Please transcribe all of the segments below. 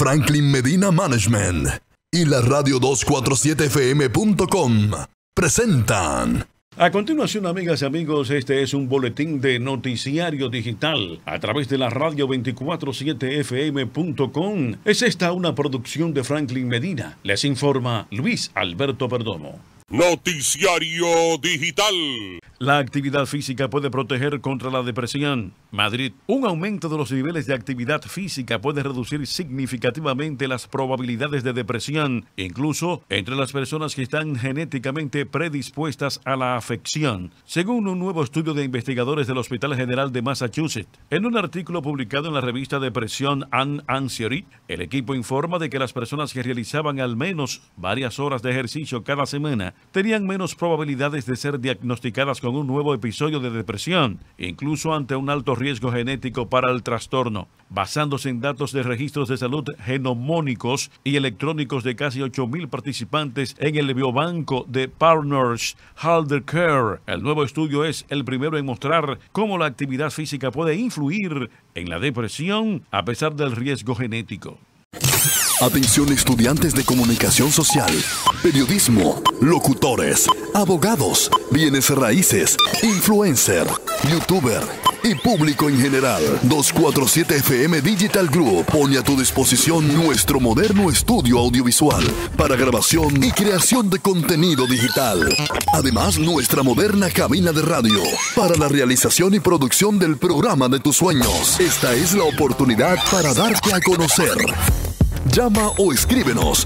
Franklin Medina Management y la radio 247fm.com presentan. A continuación, amigas y amigos, este es un boletín de noticiario digital a través de la radio 247fm.com. Es esta una producción de Franklin Medina. Les informa Luis Alberto Perdomo. Noticiario digital. La actividad física puede proteger contra la depresión. Madrid. Un aumento de los niveles de actividad física puede reducir significativamente las probabilidades de depresión, incluso entre las personas que están genéticamente predispuestas a la afección, según un nuevo estudio de investigadores del Hospital General de Massachusetts. En un artículo publicado en la revista Depresión and Anxiety, el equipo informa de que las personas que realizaban al menos varias horas de ejercicio cada semana tenían menos probabilidades de ser diagnosticadas con un nuevo episodio de depresión, incluso ante un alto riesgo genético para el trastorno. Basándose en datos de registros de salud genomónicos y electrónicos de casi 8,000 participantes en el biobanco de Partners Healthcare, el nuevo estudio es el primero en mostrar cómo la actividad física puede influir en la depresión a pesar del riesgo genético. Atención estudiantes de comunicación social, periodismo, locutores, abogados, bienes raíces, influencer, youtuber y público en general. 247FM Digital Group pone a tu disposición nuestro moderno estudio audiovisual para grabación y creación de contenido digital. Además, nuestra moderna cabina de radio para la realización y producción del programa de tus sueños. Esta es la oportunidad para darte a conocer. Llama o escríbenos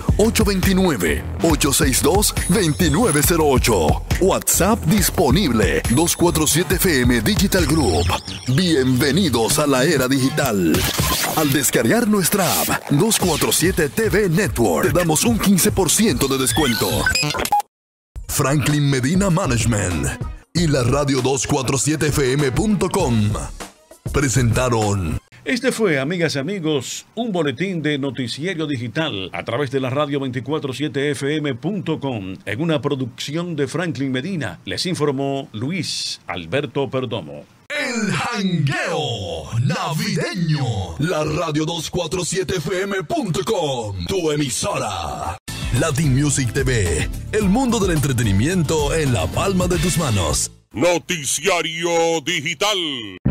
829-862-2908. WhatsApp disponible 247FM Digital Group. Bienvenidos a la era digital. Al descargar nuestra app 247 TV Network, te damos un 15% de descuento. Franklin Medina Management y la radio 247fm.com presentaron. Este fue, amigas y amigos, un boletín de noticiario digital a través de la radio 247fm.com en una producción de Franklin Medina. Les informó Luis Alberto Perdomo. El jangueo navideño. La radio 247fm.com, tu emisora. Latin Music TV, el mundo del entretenimiento en la palma de tus manos. Noticiario digital.